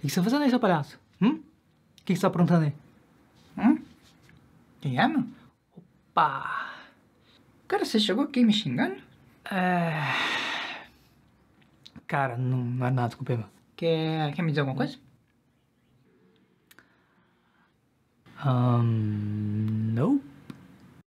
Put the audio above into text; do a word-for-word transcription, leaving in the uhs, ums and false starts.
que você tá fazendo aí, seu palhaço? Hum? O que você tá aprontando aí? Hum? Quem é, meu? Opa! Cara, você chegou aqui me xingando? É... Cara, não, não é nada, desculpa aí, meu. Quer, quer me dizer alguma coisa? Um, não.